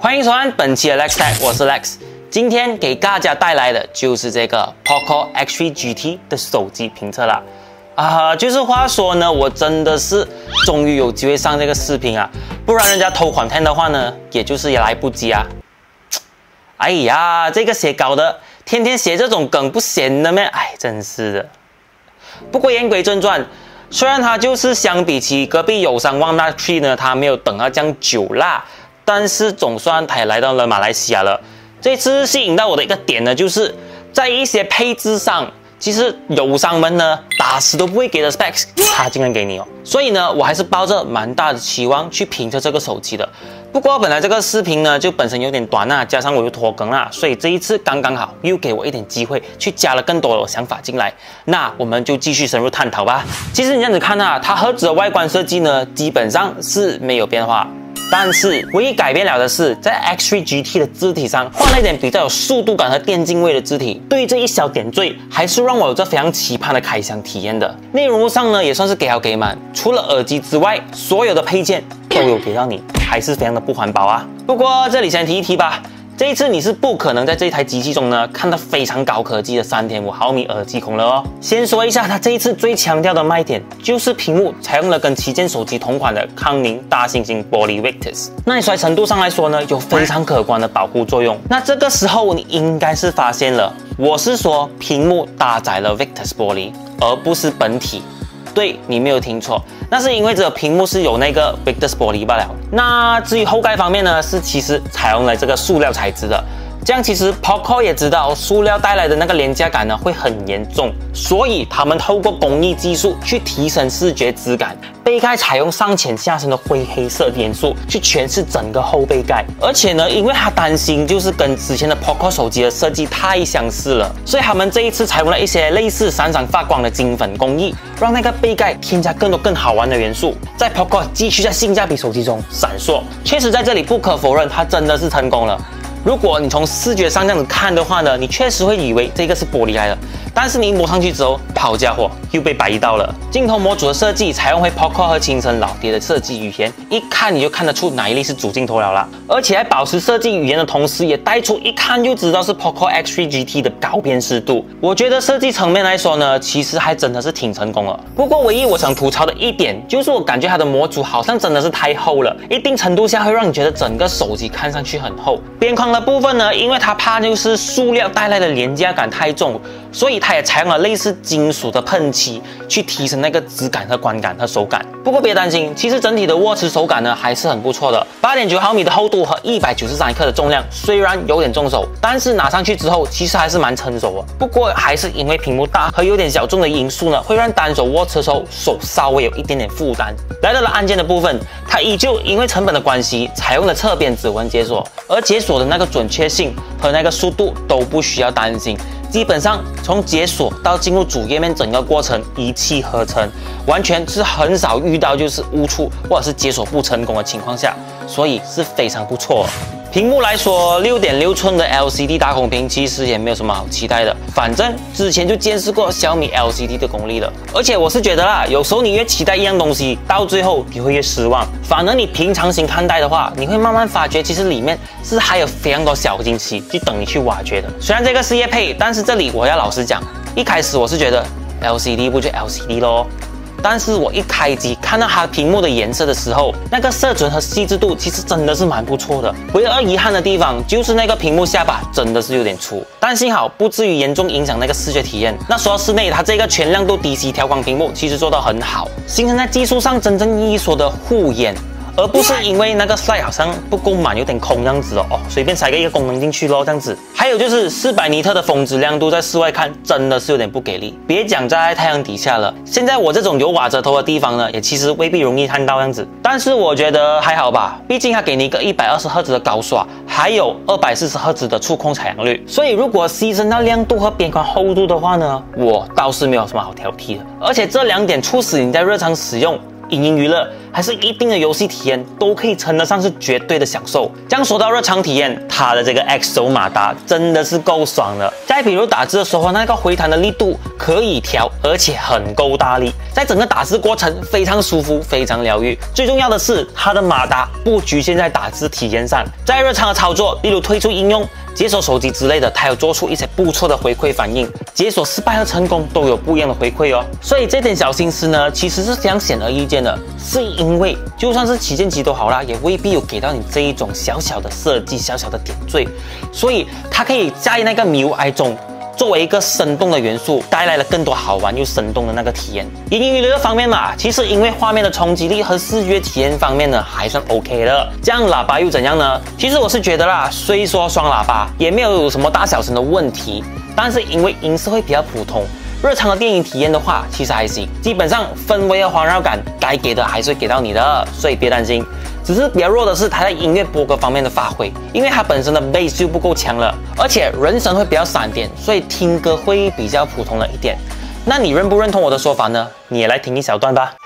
欢迎收看本期的 Lex Tech， 我是 Lex。今天给大家带来的就是这个 Poco X3 GT 的手机评测啦。就是话说呢，我真的是终于有机会上这个视频啊，不然人家偷content的话呢，也来不及啊。哎呀，这个写稿的天天写这种梗不闲的咩？哎，真是的。不过言归正传，虽然它就是相比起隔壁友商 One Mark 3呢，它没有等到这样久啦，但是总算它也来到了马来西亚了。这次吸引到我的一个点呢，就是在一些配置上，其实友商们呢打死都不会给的 specs， 它竟然给你哦。所以呢，我还是抱着蛮大的期望去评测这个手机的。不过本来这个视频呢就本身有点短啊，加上我又拖更啦，所以这一次刚刚好又给我一点机会去加了更多的想法进来。那我们就继续深入探讨吧。其实你这样子看啊，它盒子的外观设计呢基本上是没有变化。但是唯一改变了的是，在 X3 GT 的字体上换了一点比较有速度感和电竞味的字体。对于这一小点缀，还是让我有着非常期盼的开箱体验的。内容上呢，也算是给好给满，除了耳机之外，所有的配件都有给到你，还是非常的不环保啊。不过这里先提一提吧。这一次你是不可能在这一台机器中呢看到非常高科技的 3.5 毫米耳机孔了哦。先说一下它这一次最强调的卖点，就是屏幕采用了跟旗舰手机同款的康宁大猩猩玻璃 Victus， 耐摔程度上来说呢有非常可观的保护作用。那这个时候你应该是发现了，我是说屏幕搭载了 Victus 玻璃，而不是本体。对，你没有听错，那是因为这个屏幕是有那个 Victus 玻璃罢了。那至于后盖方面呢，是其实采用了这个塑料材质的。这样其实 Poco 也知道塑料带来的那个廉价感呢会很严重，所以他们透过工艺技术去提升视觉质感。背盖采用上浅下深的灰黑色元素去诠释整个后背盖，而且呢，因为他担心就是跟之前的 Poco 手机的设计太相似了，所以他们这一次采用了一些类似闪闪发光的金粉工艺，让那个背盖添加更多更好玩的元素，在 Poco 继续在性价比手机中闪烁。确实在这里不可否认，它真的是成功了。如果你从视觉上这样子看的话呢，你确实会以为这个是玻璃来的，但是你一摸上去之后，好家伙，又被白到了。镜头模组的设计采用回 Poco 和青城老爹的设计语言，一看你就看得出哪一粒是主镜头了啦。而且在保持设计语言的同时，也带出一看就知道是 Poco X3 GT 的高辨识度。我觉得设计层面来说呢，其实还真的是挺成功了。不过唯一我想吐槽的一点，就是我感觉它的模组好像真的是太厚了，一定程度下会让你觉得整个手机看上去很厚。边框的部分呢，因为它怕就是塑料带来的廉价感太重，所以它也采用了类似金属的喷漆，去提升那个质感和观感和手感。不过别担心，其实整体的握持手感呢还是很不错的。8.9 毫米的厚度和193克的重量，虽然有点重手，但是拿上去之后其实还是蛮成熟的。不过还是因为屏幕大和有点小众的因素呢，会让单手握持的时候手稍微有一点点负担。来到了按键的部分，它依旧因为成本的关系，采用了侧边指纹解锁，而解锁的那个准确性和那个速度都不需要担心。基本上从解锁到进入主页面整个过程一气呵成，完全是很少遇到就是误触或者是解锁不成功的情况下，所以是非常不错。屏幕来说，6.6寸的 LCD 大孔屏其实也没有什么好期待的，反正之前就见识过小米 LCD 的功力了。而且我是觉得啦，有时候你越期待一样东西，到最后你会越失望。反而你平常心看待的话，你会慢慢发觉其实里面是还有非常多小惊喜去等你去挖掘的。虽然这个是业配，但是这里我要老实讲，一开始我是觉得 LCD 不就 LCD 咯。但是我一开机看到它屏幕的颜色的时候，那个色准和细致度其实真的是蛮不错的。唯二遗憾的地方就是那个屏幕下巴真的是有点粗，但幸好不至于严重影响那个视觉体验。那说到室内，它这个全亮度 DC 调光屏幕其实做到很好，形成在技术上真正意义说的护眼，而不是因为那个 slide 好像不够满，有点空这样子哦，随便塞个一个功能进去咯这样子。还有就是400尼特的峰值亮度，在室外看真的是有点不给力，别讲在太阳底下了，现在我这种有瓦遮头的地方呢，也其实未必容易看到这样子。但是我觉得还好吧，毕竟它给你一个120赫兹的高刷，还有240赫兹的触控采样率，所以如果牺牲到亮度和边框厚度的话呢，我倒是没有什么好挑剔的。而且这两点促使你在日常使用影音娱乐，还是一定的游戏体验，都可以称得上是绝对的享受。这样说到日常体验，它的这个 X 手马达真的是够爽了。再比如打字的时候，那个回弹的力度可以调，而且很够大力，在整个打字过程非常舒服，非常疗愈。最重要的是，它的马达不局限在打字体验上，在日常的操作，例如推出应用、解锁手机之类的，它有做出一些不错的回馈反应，解锁失败和成功都有不一样的回馈哦。所以这点小心思呢，其实是非常显而易见的，是因为就算是旗舰机都好啦，也未必有给到你这一种小小的设计、小小的点缀，所以它可以在那个MIUI中作为一个生动的元素，带来了更多好玩又生动的那个体验。影音娱乐方面嘛，其实因为画面的冲击力和视觉体验方面呢，还算 OK 的。这样喇叭又怎样呢？其实我是觉得啦，虽说双喇叭也没有什么大小声的问题，但是因为音色会比较普通，日常的电影体验的话，其实还行。基本上氛围和环绕感该给的还是会给到你的，所以别担心。只是比较弱的是它在音乐播歌方面的发挥，因为它本身的 bass 就不够强了，而且人声会比较闪点，所以听歌会比较普通了一点。那你认不认同我的说法呢？你也来听一小段吧。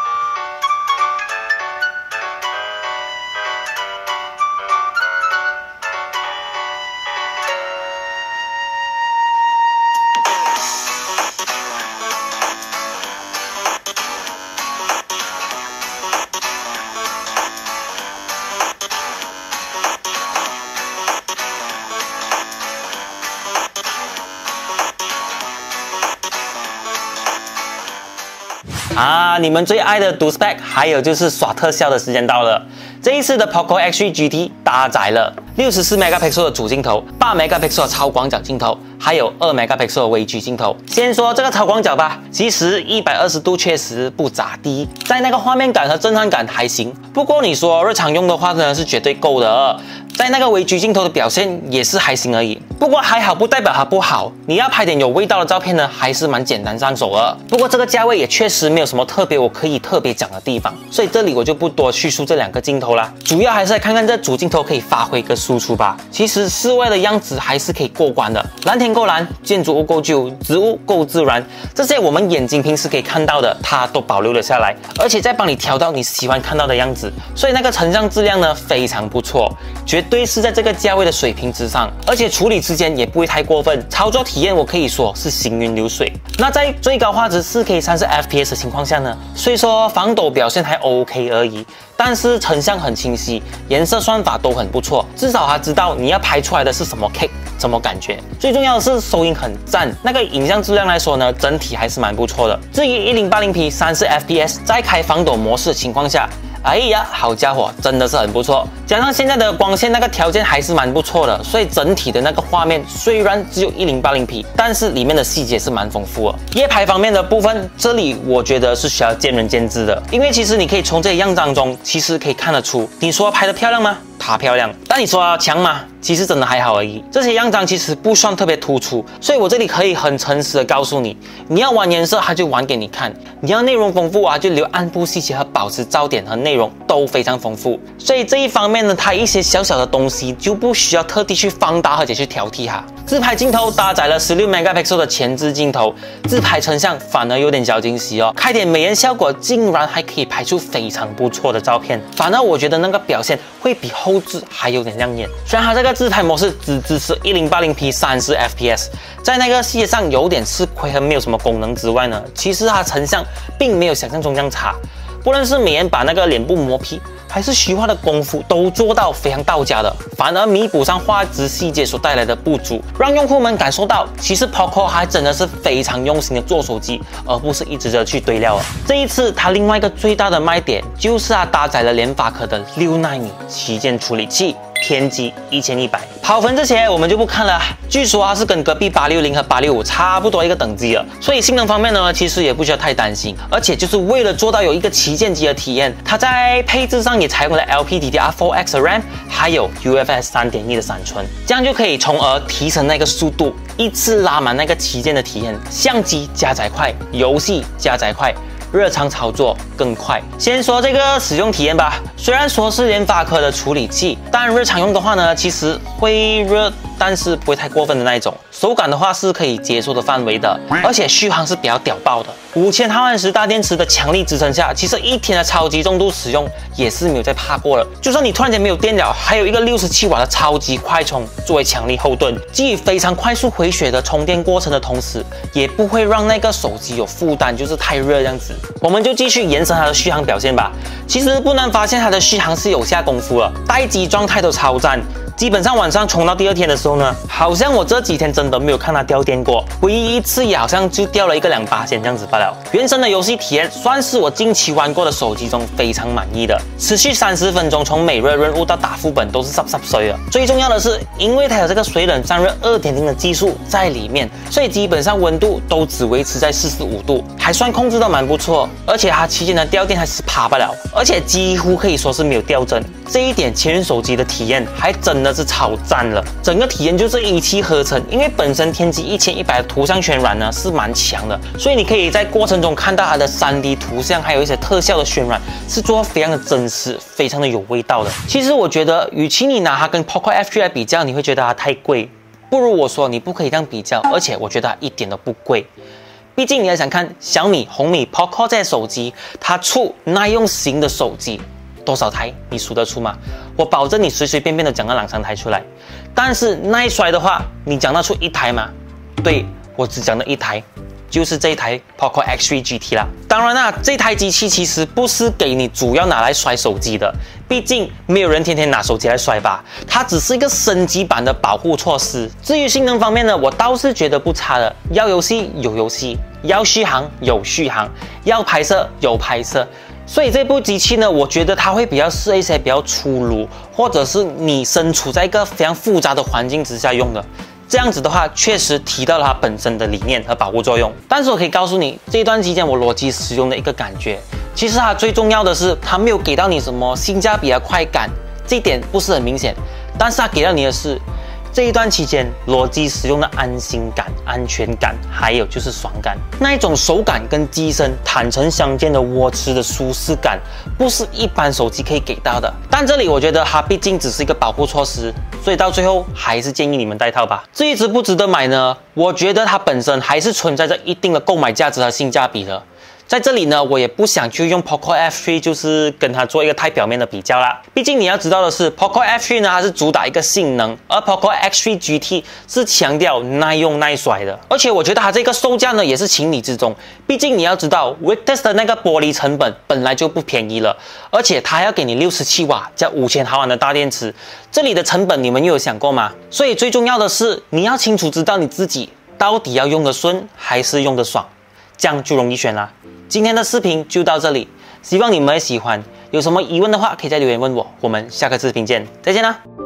你们最爱的读 spec， 还有就是耍特效的时间到了。这一次的 Poco X3 GT 搭载了64 megapixel 的主镜头、8 megapixel 的超广角镜头，还有2 megapixel 的微距镜头。先说这个超广角吧，其实120度确实不咋地，在那个画面感和震撼感还行。不过你说日常用的话呢，是绝对够的。在那个微距镜头的表现也是还行而已，不过还好不代表它不好。你要拍点有味道的照片呢，还是蛮简单上手的。不过这个价位也确实没有什么特别我可以特别讲的地方，所以这里我就不多叙述这两个镜头啦，主要还是来看看这主镜头可以发挥个输出吧。其实室外的样子还是可以过关的，蓝天够蓝，建筑物够旧，植物够自然，这些我们眼睛平时可以看到的，它都保留了下来，而且再帮你调到你喜欢看到的样子，所以那个成像质量呢非常不错，绝对是在这个价位的水平之上，而且处理之间也不会太过分，操作体验我可以说是行云流水。那在最高画质 4K 30 FPS 的情况下呢，虽说防抖表现还 OK 而已，但是成像很清晰，颜色算法都很不错，至少它知道你要拍出来的是什么 cake 什么感觉。最重要的是收音很赞，那个影像质量来说呢，整体还是蛮不错的。至于 1080p 30 FPS 在开防抖模式的情况下，哎呀，好家伙，真的是很不错。加上现在的光线那个条件还是蛮不错的，所以整体的那个画面虽然只有 1080p， 但是里面的细节是蛮丰富的。夜拍方面的部分，这里我觉得是需要见仁见智的，因为其实你可以从这些样张中，其实可以看得出，你说拍得漂亮吗？它漂亮，但你说强吗？其实真的还好而已。这些样张其实不算特别突出，所以我这里可以很诚实的告诉你，你要玩颜色，它就玩给你看；你要内容丰富啊，就留暗部细节和保持焦点和内容都非常丰富。所以这一方面呢，它一些小小的东西就不需要特地去放大或者去挑剔它。自拍镜头搭载了16 megapixel 的前置镜头，自拍成像反而有点小惊喜哦，开点美颜效果竟然还可以拍出非常不错的照片，反而我觉得那个表现会比后置还有点亮眼。虽然它这个自拍模式只支持 1080p 30 FPS， 在那个细节上有点吃亏和没有什么功能之外呢，其实它成像并没有想象中这样差，不论是美颜把那个脸部磨皮，还是虚化的功夫都做到非常到家的，反而弥补上画质细节所带来的不足，让用户们感受到其实 Poco 还真的是非常用心的做手机，而不是一直的去堆料。这一次它另外一个最大的卖点就是它搭载了联发科的6纳米旗舰处理器，天玑1100。跑分这些我们就不看了，据说它是跟隔壁860和865差不多一个等级了，所以性能方面呢，其实也不需要太担心。而且就是为了做到有一个旗舰机的体验，它在配置上也采用了 LPDDR4X 的 RAM， 还有 UFS 3.1的闪存，这样就可以从而提升那个速度，一次拉满那个旗舰的体验，相机加载快，游戏加载快，日常操作更快。先说这个使用体验吧，虽然说是联发科的处理器，但日常用的话呢，其实会热但是不会太过分的那一种。手感的话是可以接受的范围的，而且续航是比较屌爆的。5000毫安时大电池的强力支撑下，其实一天的超级重度使用也是没有再怕过了。就算你突然间没有电了，还有一个67瓦的超级快充作为强力后盾，基于非常快速回血的充电过程的同时，也不会让那个手机有负担，就是太热这样子。我们就继续延伸它的续航表现吧。其实不难发现它的续航是有下功夫了，待机状态都超赞。基本上晚上充到第2天的时候呢，好像我这几天真的没有看它掉电过，唯一一次也好像就掉了1个2%这样子罢了。原神的游戏体验算是我近期玩过的手机中非常满意的，持续30分钟，从每日任务到打副本都是濕水的。最重要的是，因为它有这个水冷散热2.0的技术在里面，所以基本上温度都只维持在45度，还算控制得蛮不错。而且它期间的掉电还是10%罢了，而且几乎可以说是没有掉帧。这一点前任手机的体验还真的是超赞了，整个体验就是一气呵成。因为本身天玑1100的图像渲染呢是蛮强的，所以你可以在过程中看到它的3D 图像，还有一些特效的渲染是做得非常的真实，非常的有味道的。其实我觉得，与其你拿它跟 Poco F3 来比较，你会觉得它太贵，不如我说你不可以这样比较，而且我觉得它一点都不贵。毕竟你要想看小米、红米、Poco 这些手机，它出耐用型的手机多少台，你数得出吗？我保证你随随便便的讲个2、3台出来。但是耐摔的话，你讲得出1台吗？对，我只讲了1台，就是这一台 Poco X3 GT 啦。当然啦，这台机器其实不是给你主要拿来摔手机的，毕竟没有人天天拿手机来摔吧。它只是一个升级版的保护措施。至于性能方面呢，我倒是觉得不差的。要游戏有游戏，要续航有续航，要拍摄有拍摄。所以这部机器呢，我觉得它会比较适合一些比较粗鲁，或者是你身处在一个非常复杂的环境之下用的。这样子的话，确实提到了它本身的理念和保护作用。但是我可以告诉你，这一段期间我裸机使用的一个感觉，其实它最重要的是，它没有给到你什么性价比的快感，这一点不是很明显。但是它给到你的是，这一段期间裸机使用的安心感、安全感，还有就是爽感，那一种手感跟机身坦诚相见的握持的舒适感，不是一般手机可以给到的。但这里我觉得它毕竟只是一个保护措施，所以到最后还是建议你们带套吧。至于值不值得买呢？我觉得它本身还是存在着一定的购买价值和性价比的。在这里呢，我也不想去用 Poco F3 就是跟它做一个太表面的比较啦。毕竟你要知道的是 ，Poco F3 呢它是主打一个性能，而 Poco X3 GT 是强调耐用耐摔的。而且我觉得它这个售价呢也是情理之中。毕竟你要知道 Victus 的那个玻璃成本本来就不便宜了，而且它还要给你67瓦加5000毫安的大电池，这里的成本你们又有想过吗？所以最重要的是你要清楚知道你自己到底要用得顺还是用得爽，这样就容易选啦。今天的视频就到这里，希望你们会喜欢。有什么疑问的话，可以在留言问我。我们下个视频见，再见啦！